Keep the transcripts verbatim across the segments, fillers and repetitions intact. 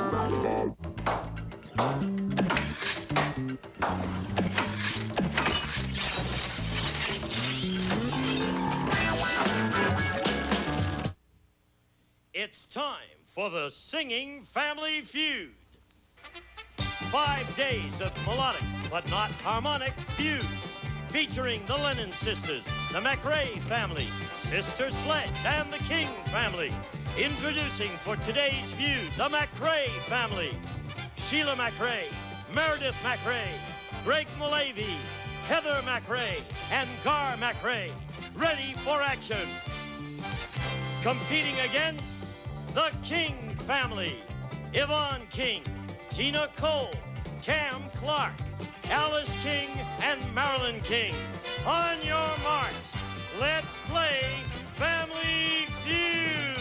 It's time for the Singing Family Feud. Five days of melodic but not harmonic feuds featuring the Lennon sisters, the McRae family, Sister Sledge, and the King family. Introducing for today's feud, the McRae family. Sheila McRae, Meredith McRae, Greg Mullavey, Heather McRae, and Gar McRae. Ready for action. Competing against the King family. Yvonne King, Tina Cole, Cam Clark, Alice King, and Marilyn King. On your marks, let's play Family Feud.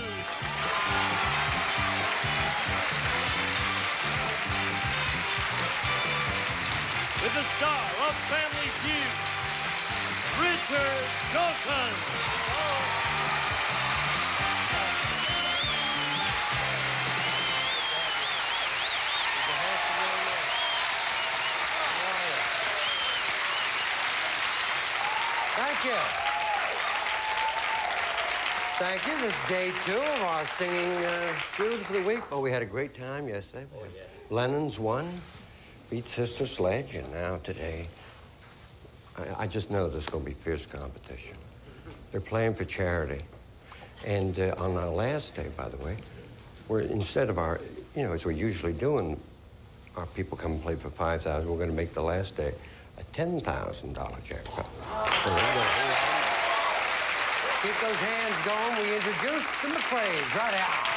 With the star of Family Feud, Richard Dawson. Oh. Thank you. Thank you. This is day two of our singing uh, feud for the week. Oh, we had a great time yesterday. Oh, yeah. Lennon's won, beat Sister Sledge, and now today, I, I just know there's going to be fierce competition. They're playing for charity. And uh, on our last day, by the way, we're, instead of our, you know, as we're usually doing, our people come and play for five thousand dollars, we're going to make the last day a ten thousand dollar jackpot. Keep those hands going. We introduce the McRaes right out.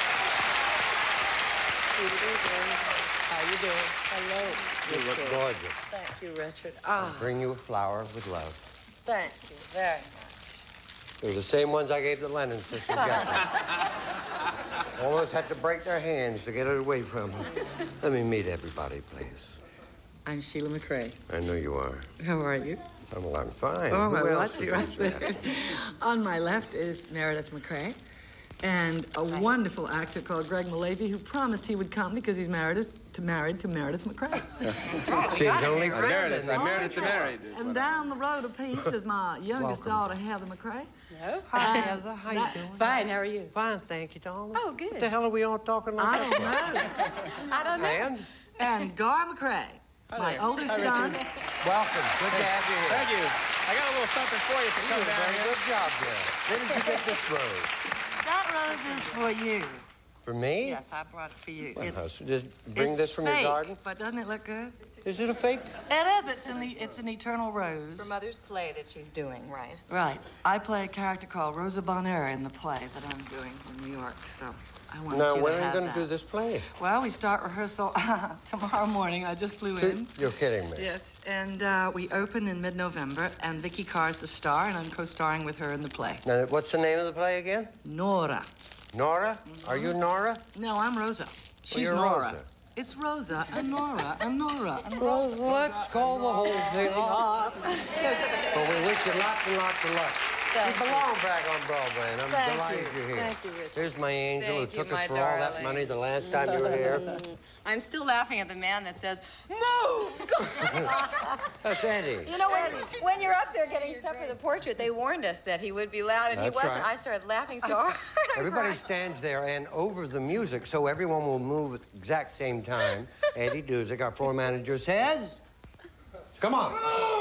How you doing? Hello. You look Richard. gorgeous. Thank you, Richard. Ah. I'll bring you a flower with love. Thank you very much. They're the same ones I gave the Lennon sisters yesterday. Almost had to break their hands to get it away from them. Let me meet everybody, please. I'm Sheila McRae. I know you are. How are you? Oh, well, I'm fine. Oh, Who my else watch you is right there. On my left is Meredith McRae, and a Hi. wonderful actor called Greg Mullavey, who promised he would come because he's married to married to Meredith McRae. Oh, She's only friend. Meredith. I'm married to married. And down the road a piece is my youngest daughter, Heather McRae. Hello. Hi, Heather. How that, you doing? Fine. How are you? Fine, thank you, darling. Oh, good. What the hell are we all talking like I don't know. I don't know. And? And Gar McRae, my there. oldest Hi, son. Welcome. Good to have you here. Thank you. I got a little something for you to You come did a down very here. good job there. Where did you get this rose? That rose is for you. For me? Yes, I brought it for you. Well, It's, just bring it's this from fake, your garden? But doesn't it look good? Is it a fake? It is. It's an, it's an eternal rose. For Mother's play that she's doing, right? Right. I play a character called Rosa Bonheur in the play that I'm doing in New York, so I wanted Now, you when to are you have going that. to do this play? Well, we start rehearsal tomorrow morning. I just flew in. You're kidding me. Yes. And uh, we open in mid-November, and Vicky Carr's the star, and I'm co-starring with her in the play. Now, what's the name of the play again? Nora. Nora? Mm-hmm. Are you Nora? No, I'm Rosa. She's you're Nora. Rosa. It's Rosa and Nora and Nora and Well, Rosa. let's call the whole thing off. Well, we wish you lots and lots of luck. Thank you belong back on Broadway, and I'm Thank delighted you. you're here. Thank you, Richard. Here's my angel Thank who took you, us my for all that darling. money the last time you were here. I'm still laughing at the man that says, move! That's Eddie. You know, when, when you're up there getting stuff for the portrait, they warned us that he would be loud, and That's he wasn't. right. I started laughing so hard. I Everybody cried. stands there, and over the music, so everyone will move at the exact same time. Eddie Duzick, our floor manager, says, come on.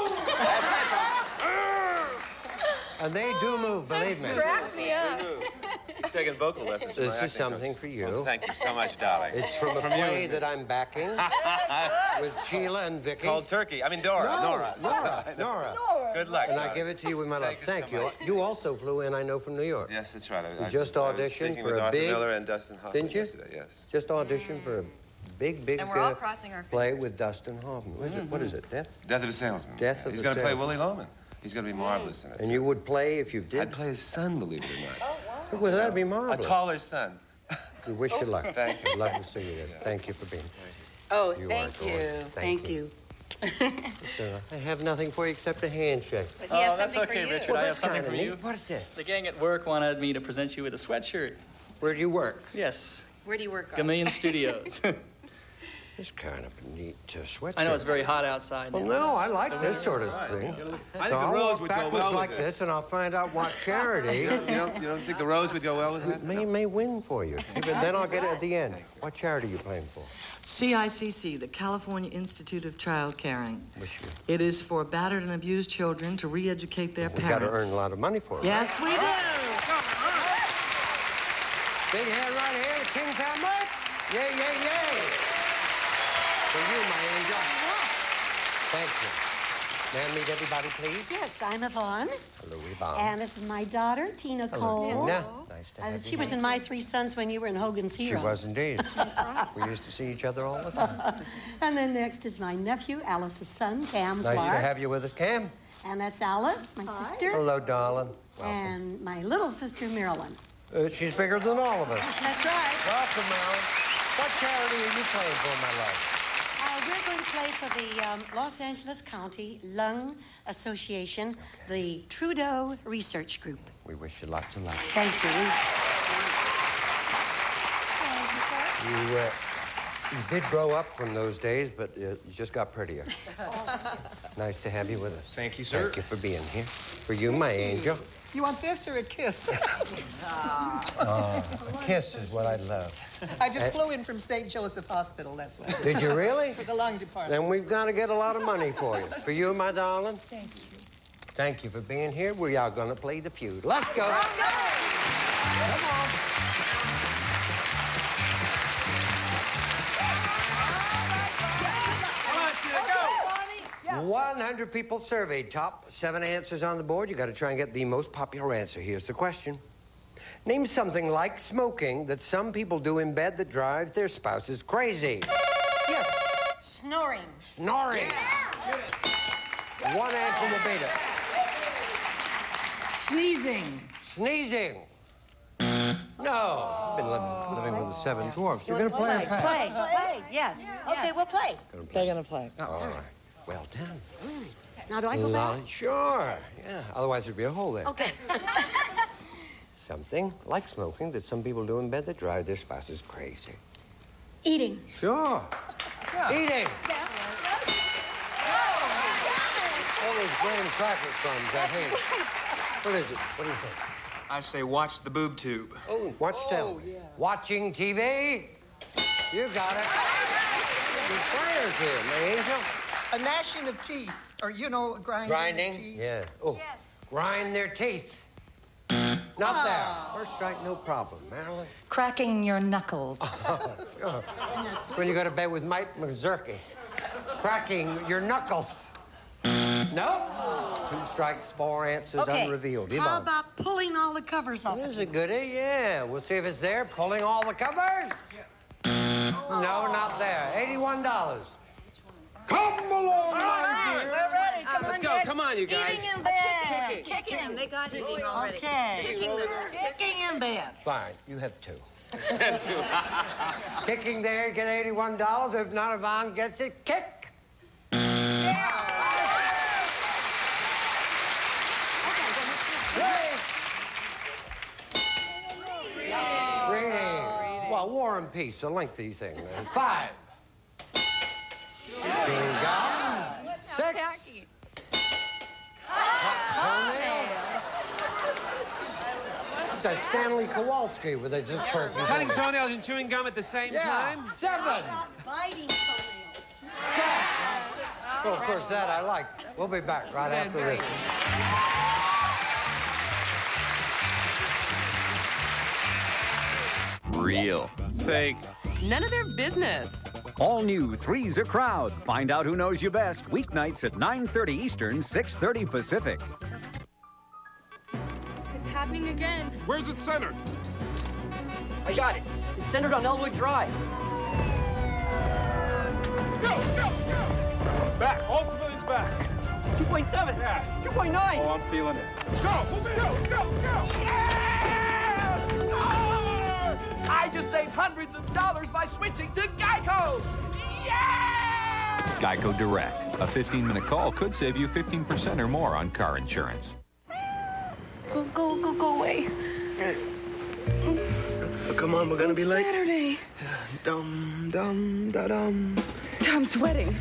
And they do move, believe me. Crack me up. He's taking vocal lessons. from This my is acting something coach. for you. Well, thank you so much, darling. It's from a From play you. that I'm backing with Sheila and Vicky. Called Turkey. I mean, Dora. No, Nora. Nora. Nora. Good luck. And I darling. give it to you with my love. Thank Thank you so you. much. You also flew in, I know, from New York. Yes, that's right. I, You I just I was auditioned speaking for with a Arthur big- Miller and Dustin Hoffman Didn't you? yesterday. Yes. Just auditioned for a big, big And we're all uh, crossing our play fingers. with Dustin Hoffman. What is it? What is it? Death? Death of a Salesman. Death of He's a going to play Salesman. Willie Loman. He's going to be marvelous in it. And you would play if you did? I'd play his son, believe it or not. Well, that'd be A marvelous. taller son. We wish you luck. Thank you. I'd love to see you there. Thank you for being here. Oh, You thank are you. gorgeous. Thank, Thank you. So, I have nothing for you except a handshake. But he has Oh, that's something okay, for you. Richard. Well, I have that's something kind of for neat. you. What is it? The gang at work wanted me to present you with a sweatshirt. Where do you work? Yes. Where do you work on? Chameleon Studios. It's kind of a neat uh, sweatshirt. I know it's very hot outside. Well, no, I like this sort of thing. I think I'll the rose walk would go backwards well like with this, and I'll find out what charity You don't, you, don't, you don't think the rose would go well with that? may, may win for you. Even then I'll get it at the end. What charity are you playing for? C I C C, the California Institute of Child Caring. Wish you. It is for battered and abused children to re-educate their We've parents. got to earn a lot of money for it. Yes, we do. Big hand right here, King Hamlet. Yay, yay, yay. For you, my angel. Thank you. May I meet everybody, please? Yes, I'm Yvonne. Hello, Yvonne. And this is my daughter, Tina Hello, Cole. Tina. Nice to Uh, have she you was here. in My Three Sons when you were in Hogan's She Heroes. was indeed. That's right. We used to see each other all the time. And then next is my nephew, Alice's son, Cam Nice Clark. to have you with us, Cam. And that's Alice, my sister. Hello, darling. Welcome. And my little sister, Marilyn. Uh, she's bigger than all of us. That's right. Welcome, Marilyn. What charity are you playing for, my love? Uh, we're going to play for the um, Los Angeles County Lung Association, the Trudeau Research Group. We wish you lots of luck. Thank you. You, uh, you did grow up from those days, but uh, you just got prettier. Nice to have you with us. Thank you, sir. Thank you for being here. For you, my angel. You want this or a kiss? Oh, a kiss is what I love. I just flew in from Saint Joseph Hospital, that's why. Did you really? For the lung department. Then we've got to get a lot of money for you. For you, my darling. Thank you. Thank you for being here. We are going to play the feud. Let's go. Come on. one hundred people surveyed. Top seven answers on the board. You got to try and get the most popular answer. Here's the question. Name something like smoking that some people do in bed that drives their spouses crazy. Yes. Snoring. Snoring. Yeah. One answer will beat it. Sneezing. Sneezing. No. I've been living, living with the seven dwarfs. You're going to play or pass? Play, play, yes. Okay, we'll play. Gonna play. They're going to play. Oh. All right. Well done. Now, do I go back? Lo- Sure. Yeah. Otherwise, there'd be a hole there. Okay. Something like smoking that some people do in bed that drive their spouses crazy. Eating. Sure. Yeah. Eating. Yeah. All those graham cracker crumbs, I hate it. What is it? What do you think? I say watch the boob tube. Oh, watch oh, yeah. Watching T V? You got it. Your prayers here, my angel. A gnashing of teeth, or, you know, grinding Grinding? of teeth. Yeah. Oh, yes. Grind their teeth. Not oh. there. First strike, no problem. Marilyn? Cracking your knuckles. Oh, sure. When you go to bed with Mike Mazurki. Cracking your knuckles. Nope. Two strikes, four answers okay. unrevealed. How Yvonne. about pulling all the covers off? There's a goodie, yeah. We'll see if it's there. Pulling all the covers? Yeah. No, not there. eighty-one dollars. Come along, my dear. We're ready. Come Let's on, go. Greg. Come on, you guys. Eating in bed. Kicking. Kicking them. They got kicking already. Okay. Kicking them. Kicking in bed. Fine. You have two. two. Kicking there, get eighty-one dollars. If not, Yvonne gets it. Kick. Yeah. Reading. Well, War and Peace, a lengthy thing. Man. Five. Chewing gum. Six. Hot toenail. It's a Stanley Kowalski with a just person. Cutting toenails and chewing gum at the same yeah. time? Seven. Biting toenails. Scotch. Well, of course, that I like. We'll be back right after this. Real. Fake. None of their business. All new Three's a Crowd. Find out who knows you best. Weeknights at nine thirty Eastern, six thirty Pacific. It's happening again. Where's it centered? I got it. It's centered on Elwood Drive. Go, go, go! Back. All civilians back. two point seven. Yeah. two point nine. Oh, I'm feeling it. Go, move it. Go, go, go! Yes! Oh! I just saved hundreds of dollars by switching to Geico! Yeah! Geico Direct. A fifteen minute call could save you fifteen percent or more on car insurance. Go, go, go, go away. Come on, we're gonna be late. Saturday. Dum, dum, da dum. I'm sweating.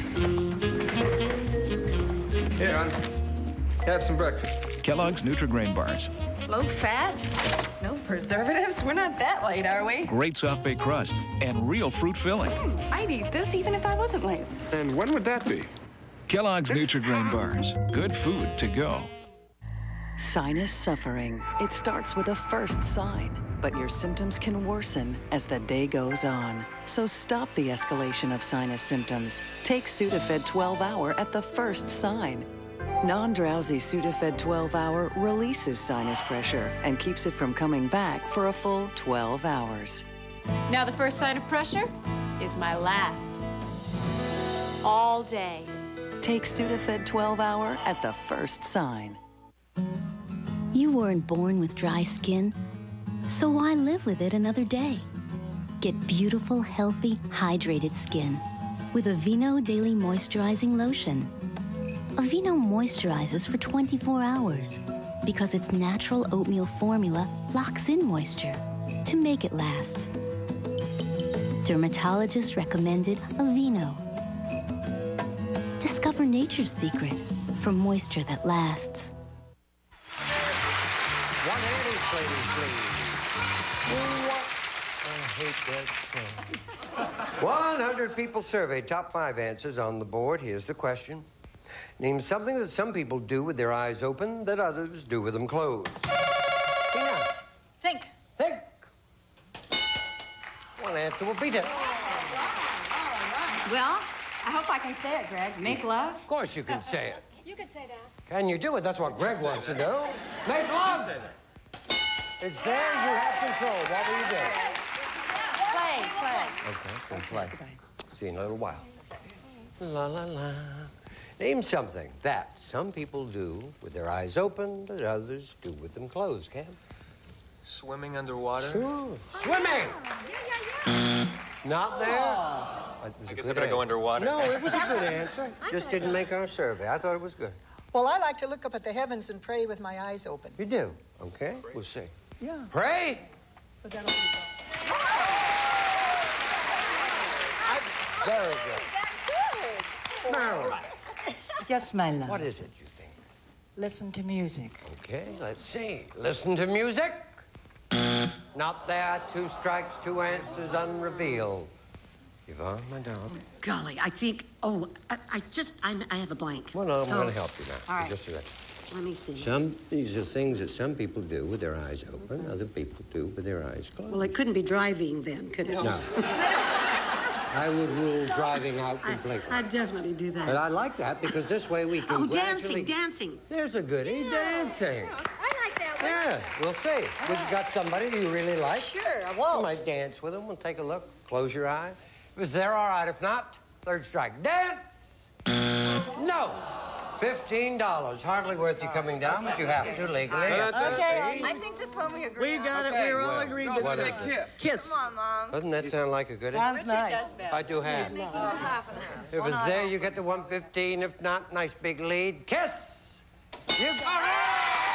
Here, hon. Have some breakfast. Kellogg's Nutri-Grain Bars. Low fat, no preservatives. We're not that late, are we? Great soft baked crust and real fruit filling. Mm, I'd eat this even if I wasn't late. And when would that be? Kellogg's Nutri-Grain Bars. Good food to go. Sinus suffering. It starts with a first sign, but your symptoms can worsen as the day goes on. So stop the escalation of sinus symptoms. Take Sudafed twelve hour at the first sign. Non-drowsy Sudafed twelve hour releases sinus pressure and keeps it from coming back for a full twelve hours. Now the first sign of pressure is my last. All day. Take Sudafed twelve hour at the first sign. You weren't born with dry skin, so why live with it another day? Get beautiful, healthy, hydrated skin with Aveeno Daily Moisturizing Lotion. Aveeno moisturizes for twenty-four hours because its natural oatmeal formula locks in moisture to make it last. Dermatologist recommended Aveeno. Discover nature's secret for moisture that lasts. one eighty, ladies, please. What? I hate that song. one hundred people surveyed, top five answers on the board. Here's the question. Name something that some people do with their eyes open that others do with them closed. Tina. Think. Think. One answer will beat it. Well, I hope I can say it, Greg. Make love? Of course you can say it. You can say that. Can you do it? That's what Greg wants to do. Make love. It's there. You have control. What will you do? Play, play. Okay, then play. See you in a little while. La, la, la. Name something that some people do with their eyes open that others do with them closed, Cam. Swimming underwater? Sure. Swimming! Not there. I guess I better go underwater. No, it was a good answer. Just didn't make our survey. I thought it was good. Well, I like to look up at the heavens and pray with my eyes open. You do? Okay, we'll see. Yeah. Pray? But that'll be Very good. Marilyn. Yes, my love. What is it, you think? Listen to music. Okay, let's see. Listen to music. Not there. Two strikes, two answers unrevealed. Yvonne, my dog. Golly, I think, oh, I, I just, I'm, I have a blank. Well, no, I'm So- going to help you now. All right. Just a second. Let me see. Some, these are things that some people do with their eyes open, other people do with their eyes closed. Well, it couldn't be driving then, could it? No. I would rule driving out completely. I'd definitely do that. But I like that because this way we can Oh, gradually... dancing, dancing. There's a goodie, dancing. I like that one. Yeah, we'll see. We've got somebody you really like. Sure, a You waltz. might dance with them. We'll take a look. Close your eye. If it's there, all right. If not, third strike. Dance! No! Fifteen dollars. Hardly worth you coming down, but you have to legally. Okay. I think this one we agree We on. got it. We were all agreed this What time. is it? Kiss. Come on, Mom. Doesn't that sound like a goodie? Sounds Richard nice. does best. I do half. Oh, half an hour. If it's there, you get the one fifteen. If not, nice big lead. Kiss! You got it!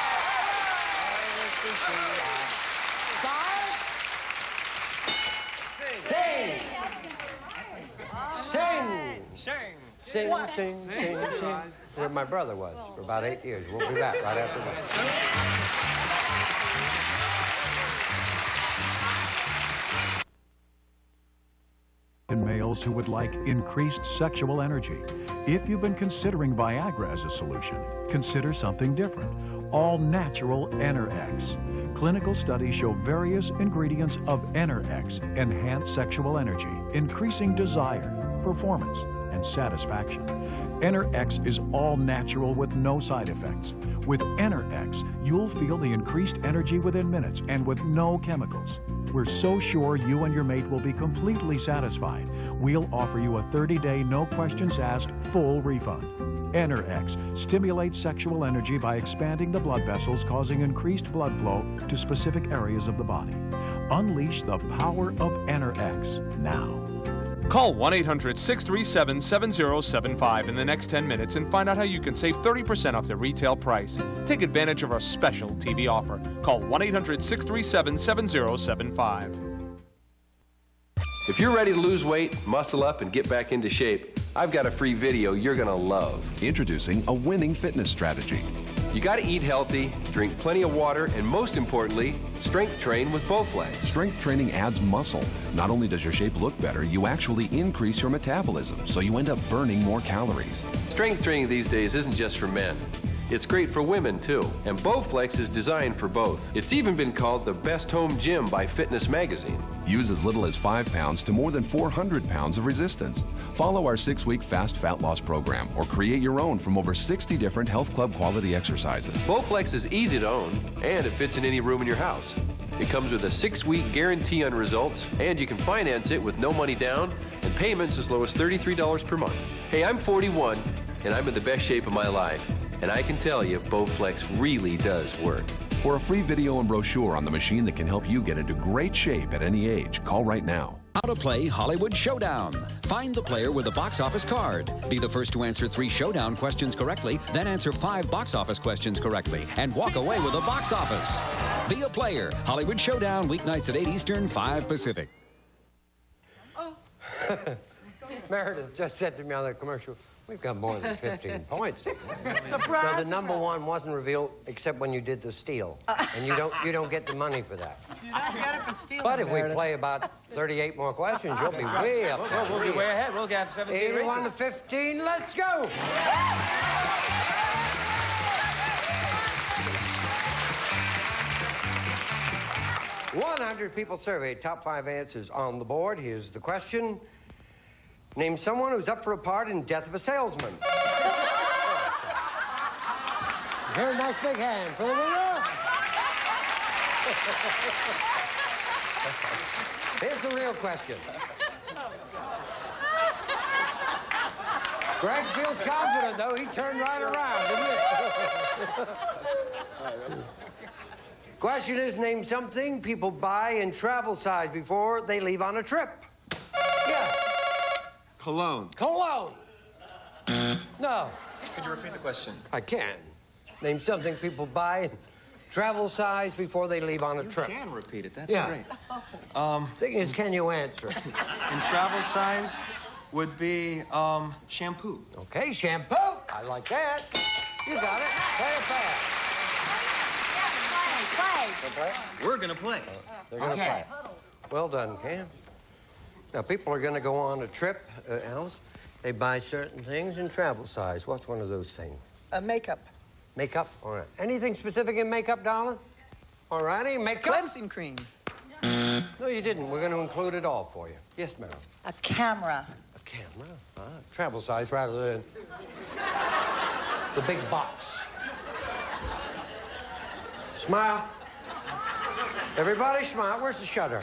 Sing! Sing! Sing. Sing, sing, sing, sing. Where my brother was for about eight years. We'll be back right after that. In males who would like increased sexual energy. If you've been considering Viagra as a solution, consider something different. All natural Ener-X. Clinical studies show various ingredients of Ener-X enhance sexual energy, increasing desire, performance, and satisfaction. Ener-X is all natural with no side effects. With Ener-X, you'll feel the increased energy within minutes and with no chemicals. We're so sure you and your mate will be completely satisfied. We'll offer you a thirty-day, no questions asked, full refund. Ener-X stimulates sexual energy by expanding the blood vessels, causing increased blood flow to specific areas of the body. Unleash the power of Ener-X now. Call one eight hundred, six three seven, seven zero seven five in the next ten minutes and find out how you can save thirty percent off the retail price. Take advantage of our special T V offer. Call one eight hundred, six three seven, seven zero seven five. If you're ready to lose weight, muscle up, and get back into shape, I've got a free video you're gonna love. Introducing a winning fitness strategy. You gotta eat healthy, drink plenty of water, and most importantly, strength train with Bowflex. Strength training adds muscle. Not only does your shape look better, you actually increase your metabolism, so you end up burning more calories. Strength training these days isn't just for men. It's great for women, too. And Bowflex is designed for both. It's even been called the best home gym by Fitness Magazine. Use as little as five pounds to more than four hundred pounds of resistance. Follow our six-week fast fat loss program or create your own from over sixty different health club quality exercises. Bowflex is easy to own, and it fits in any room in your house. It comes with a six-week guarantee on results, and you can finance it with no money down and payments as low as thirty-three dollars per month. Hey, I'm forty-one, and I'm in the best shape of my life. And I can tell you, Bowflex really does work. For a free video and brochure on the machine that can help you get into great shape at any age, call right now. How to play Hollywood Showdown. Find the player with a box office card. Be the first to answer three showdown questions correctly, then answer five box office questions correctly, and walk away with a box office. Be a player. Hollywood Showdown, weeknights at eight Eastern, five Pacific. Oh. Meredith just said to me on the commercial, we've got more than fifteen points. Surprise! No, the number one wasn't revealed except when you did the steal. And you don't you don't get the money for that. You don't get it for stealing. But if we play about thirty-eight more questions, you'll be way up there. We'll, we'll be way ahead. We'll get seventeen. eighty-one to fifteen, let's go! one hundred people surveyed, top five answers on the board. Here's the question. Name someone who's up for a part in Death of a Salesman. Very nice big hand for the winner. Here's the real question. Greg feels confident, though. He turned right around, didn't he? Question is, name something people buy in travel size before they leave on a trip. Yeah. Cologne. Cologne. No. Could you repeat the question? I can. Name something people buy in travel size before they leave on a you trip. You can repeat it. That's yeah. great. Um, Thing is, can you answer? In travel size would be um, shampoo. Okay, shampoo. I like that. You got it. Play it fast. Play. We're gonna play. Uh, they're gonna okay. play. Well done, Cam. Now, people are gonna go on a trip, uh, Alice. They buy certain things in travel size. What's one of those things? Uh, makeup. Makeup? All right. Anything specific in makeup, darling? All righty, makeup? Cleansing cream. No, you didn't. We're gonna include it all for you. Yes, ma'am. A camera. A camera? Ah, travel size rather than the big box. Smile. Everybody smile. Where's the shutter?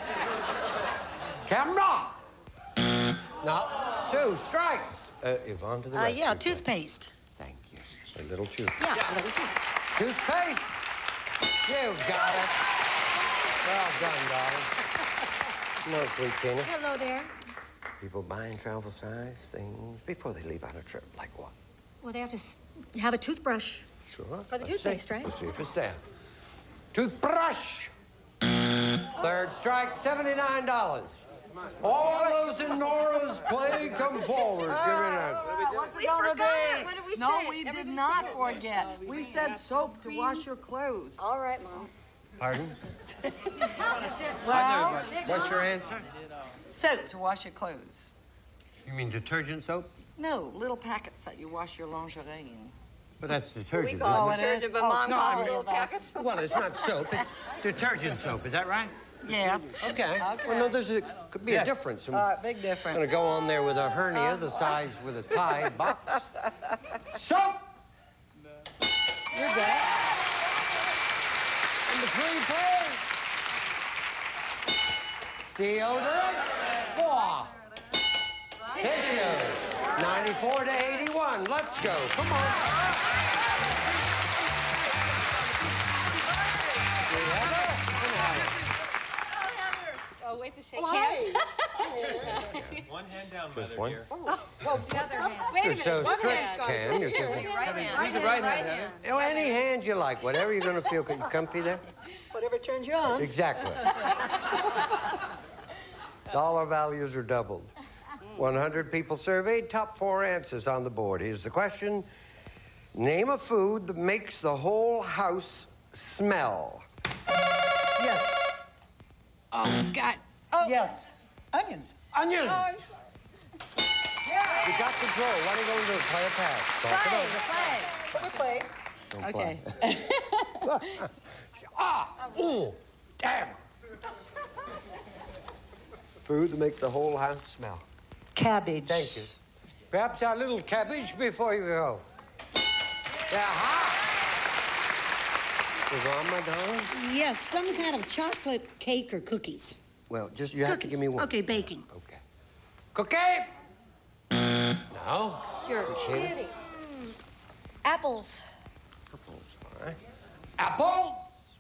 Camera! No. Two strikes. Uh, Yvonne to the Uh, rescue. yeah, toothpaste. Thank you. A little tooth. Yeah, a little tooth. Toothpaste. You got it. Well done, darling. No, sweet Tina. Hello there. People buying travel size things before they leave on a trip. Like what? Well, they have to s have a toothbrush. Sure. For the Let's toothpaste, see. right? Let's see if it's there. Toothbrush. Third strike, seventy-nine dollars. All those in Nora's play, come forward. Give me that. What's We it gonna forgot. be? What did we no, say? we did Everybody not said it. forget. We said soap to wash your clothes. All right, Mom. Pardon? Well, What's your answer? soap to wash your clothes. You mean detergent soap? No, little packets that you wash your lingerie in. But that's detergent. We call isn't it detergent, but Oh, Mom no, calls I it little mean- packets. it? Well, it's not soap. It's detergent soap. Is that right? Yes. Okay. Okay. Well, no, there's a could be Yes. a difference. I'm Uh, big difference. gonna go on there with a hernia the size with a Tide box. Soap. You got it. And the three pay. Deodorant. Four. Tissue. ninety-four to eighty-one. Let's go. Come on. Oh, wait to shake Oh, hands. One hand down, Just Mother one? dear. Well, the other hand. Wait a You're minute. so one strict, hand. Cam. You're so Use your right hand. Use the right hand, Heather. You know, any hand you like, whatever you're going to feel. Can you comfy there? Whatever turns you on. Exactly. Dollar values are doubled. one hundred people surveyed, top four answers on the board. Here's the question. Name a food that makes the whole house smell. Yes. Oh, God. Oh. Yes. Onions. Onions. Oh, You got control. What are you going to do? Play a pass. Talk play, it over. play. We'll play. Don't Okay. play. Ah! Ooh! Damn! Food that makes the whole house smell. Cabbage. Thank you. Perhaps a little cabbage before you go. Aha! Yvonne, my darling? Yes, some kind of chocolate cake or cookies. Well, just you have to give me one. Okay, baking. Okay. Cookie! No. You're Appreciate it. kidding. Mm. Apples. Apples, all right. Apples!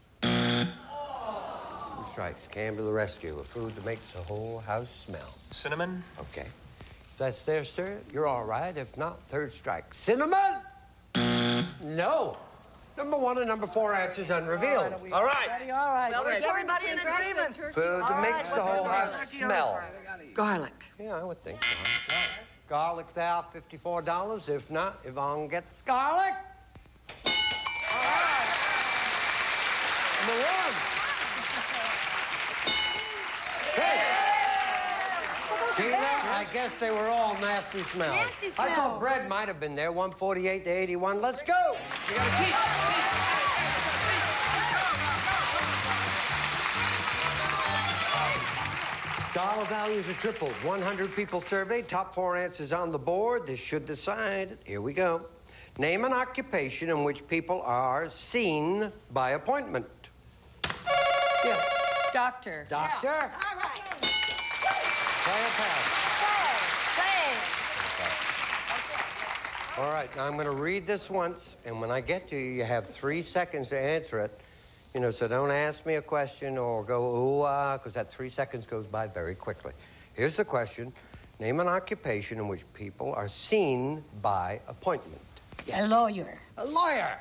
Two strikes. Cam to the rescue. A food that makes the whole house smell. Cinnamon? Okay. If that's there, sir, you're all right. If not, third strike. Cinnamon? No. Number one and number four answers unrevealed. All right. All right. Well, Is we're everybody in turkey. agreement? Food that makes the whole house smell. Garlic. Yeah, I would think so. Garlic thou, fifty-four dollars. If not, Yvonne gets garlic. All right. Number one. Hey. Tina, I guess they were all nasty smells. Nasty I smells. thought bread might have been there. one forty-eight to eighty-one. Let's go. You gotta keep. Dollar values are tripled. one hundred people surveyed. Top four answers on the board. This should decide. Here we go. Name an occupation in which people are seen by appointment. Yes. Doctor. Doctor. Yeah. All right. Play a pass. All right, now I'm going to read this once, and when I get to you, you have three seconds to answer it. You know, so don't ask me a question or go, ooh, ah, because that three seconds goes by very quickly. Here's the question. Name an occupation in which people are seen by appointment. A lawyer. A lawyer.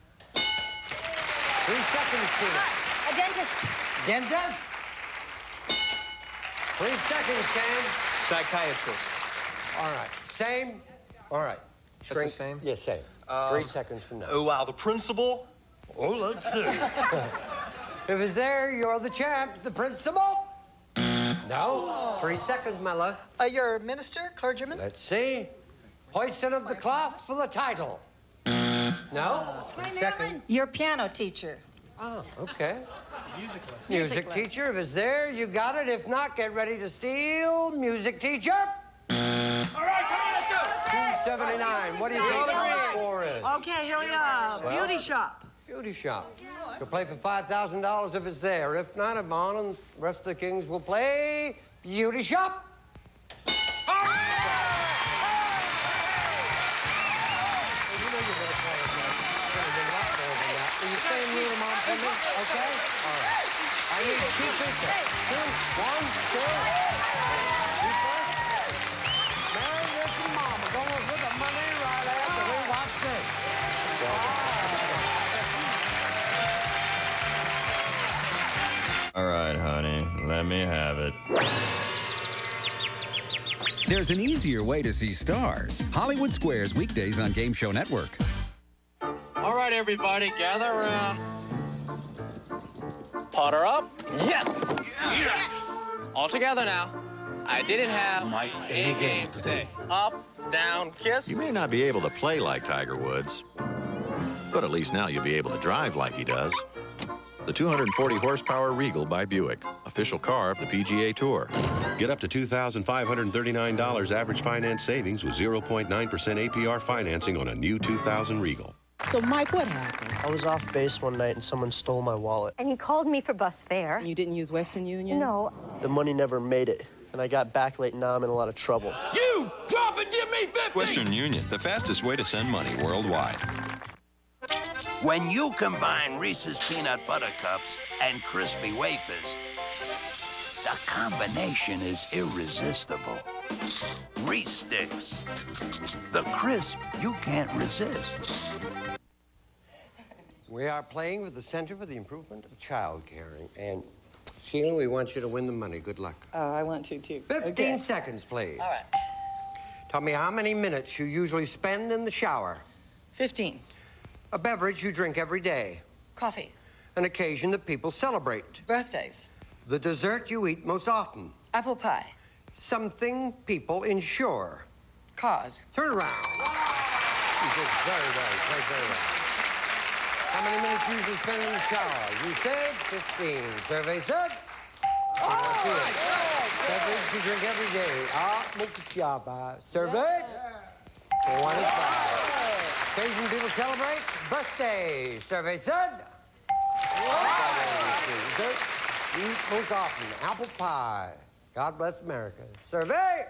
Three seconds, Tina. A dentist. Dentist. Three seconds, Cam. Psychiatrist. All right. Same? All right. That's the same? Yes, same. Um, Three seconds from now. Oh, wow. The principal? Oh, let's see. If it's there, you're the champ. The principal? No. Three seconds, my love. Uh, you're a minister, clergyman? Let's see. Hoisting of the cloth for the title. No. Three seconds. Your piano teacher. Oh, okay. Music lesson. Music, Music lesson. teacher. If it's there, you got it. If not, get ready to steal. Music teacher. All right, come on, let's go. two seventy-nine. What do you think number four is? Okay, here we are. Well, Beauty shop. Beauty shop. You'll play for five thousand dollars if it's there. If not, Yvonne and the rest of the kings will play beauty shop. Well, you know you're gonna play it, man. You're gonna do a lot more than that. Will you stay and mute them on for me? Okay? All right. I need two people. Two, one, two. You first. Mary, this and Mama going with the money right after we watch this. All right, honey, let me have it. There's an easier way to see stars. Hollywood Squares weekdays on Game Show Network. All right, everybody, gather around. Potter up. Yes. Yes. All together now. I didn't have My A game today. Up, down, kiss. You may not be able to play like Tiger Woods, but at least now you'll be able to drive like he does. The two hundred forty horsepower Regal by Buick, official car of the P G A Tour. Get up to two thousand five hundred thirty-nine dollars average finance savings with zero point nine percent A P R financing on a new two thousand Regal. So, Mike, what happened? I was off base one night and someone stole my wallet. And he called me for bus fare. You didn't use Western Union? No. The money never made it, and I got back late, and now I'm in a lot of trouble. You drop and give me fifty! Western Union, the fastest way to send money worldwide. When you combine Reese's Peanut Butter Cups and Crispy Wafers, the combination is irresistible. Reese Sticks, the crisp you can't resist. We are playing with the Center for the Improvement of Child Caring, and Sheila, we want you to win the money. Good luck. Oh, I want to, too. Fifteen Okay. seconds, please. All right. Tell me how many minutes you usually spend in the shower. Fifteen. A beverage you drink every day. Coffee. An occasion that people celebrate. Birthdays. The dessert you eat most often. Apple pie. Something people insure. Cars. Turn around. You did very well. Played very well. How many minutes you usually spend in the shower? You said fifteen. Survey said? All right. Beverage you drink every day. Ah, Mukchaba. Survey? twenty-five. Occasion people celebrate? Birthday. Survey said? Dessert you eat most often. Apple pie. God bless America. Survey?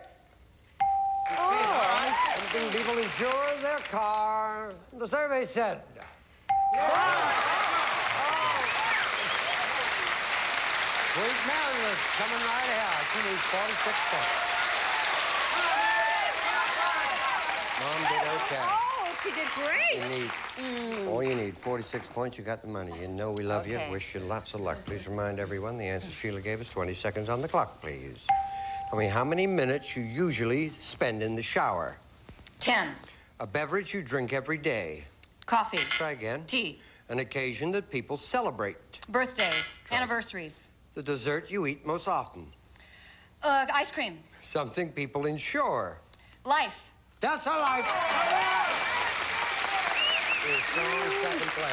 Oh. Something people insure their car. The survey said. Sweet Meredith coming right out. She needs forty-six points. Mom did okay. Oh, she did great. You need, Mm. all you need, forty-six points, you got the money. You know we love Okay. you. Wish you lots of luck. Please remind everyone the answer Sheila gave us. twenty seconds on the clock, please. Tell me how many minutes you usually spend in the shower. Ten. A beverage you drink every day. Coffee. Try again. Tea. An occasion that people celebrate. Birthdays. Anniversaries. The dessert you eat most often. Uh, ice cream. Something people insure. Life. That's a life. Your strong second plan.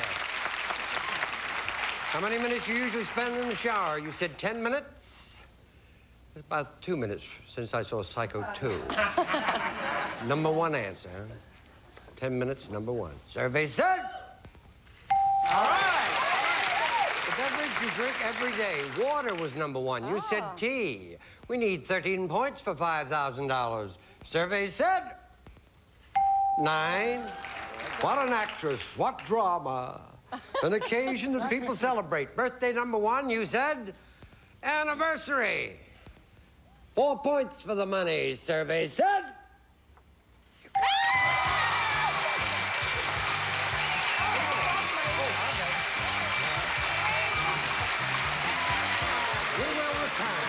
How many minutes you usually spend in the shower? You said ten minutes? About two minutes since I saw Psycho two. Number one answer, huh? Ten minutes, number one. Survey said? All right. The beverage you drink every day. Water was number one. You said tea. We need thirteen points for five thousand dollars. Survey said? Nine. What an actress. What drama. An occasion that people celebrate. Birthday number one, you said? Anniversary. Four points for the money. Survey said? We will return.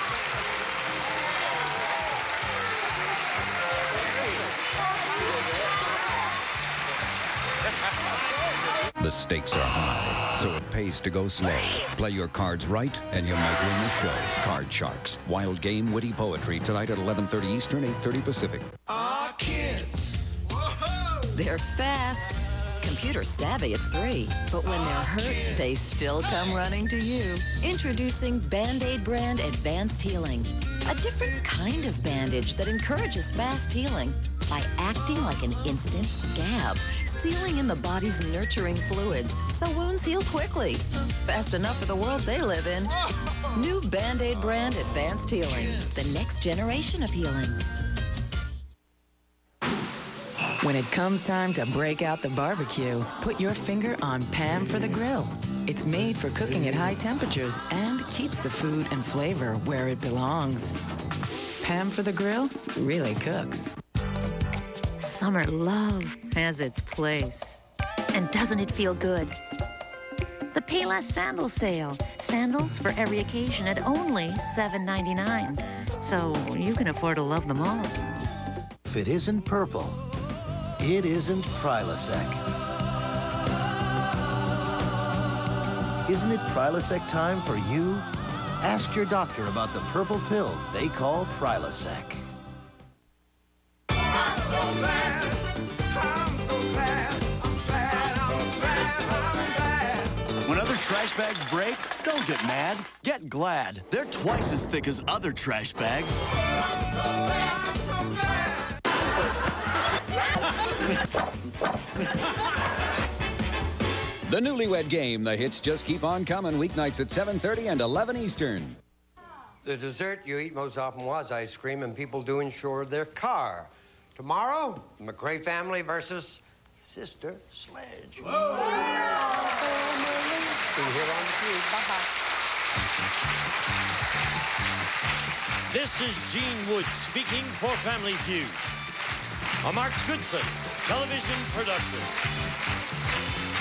The stakes are high, so it pays to go slow. Play your cards right, and you might win the show. Card Sharks. Wild game, witty poetry. Tonight at eleven thirty Eastern, eight thirty Pacific. Aw, kids. They're fast, computer savvy at three, but when they're hurt, they still come running to you. Introducing Band-Aid brand Advanced Healing. A different kind of bandage that encourages fast healing by acting like an instant scab, sealing in the body's nurturing fluids so wounds heal quickly. Fast enough for the world they live in. New Band-Aid brand Advanced Healing. The next generation of healing. When it comes time to break out the barbecue, put your finger on Pam for the Grill. It's made for cooking at high temperatures and keeps the food and flavor where it belongs. Pam for the Grill really cooks. Summer love has its place. And doesn't it feel good? The Payless Sandal Sale. Sandals for every occasion at only seven ninety-nine. So you can afford to love them all. If it isn't purple, it isn't Prilosec. Isn't it Prilosec time for you? Ask your doctor about the purple pill they call Prilosec. I'm so glad, I'm so glad, I'm glad, I'm glad, I'm glad. When other trash bags break, don't get mad. Get glad. They're twice as thick as other trash bags. I'm so glad, I'm so glad. The Newlywed Game. The hits just keep on coming. Weeknights at seven thirty and eleven Eastern. The dessert you eat most often was ice cream, and people do insure their car. Tomorrow, the McRae family versus Sister Sledge. See you here on the Feud. Bye-bye. This is Gene Wood speaking for Family Feud. A Mark Goodson television production.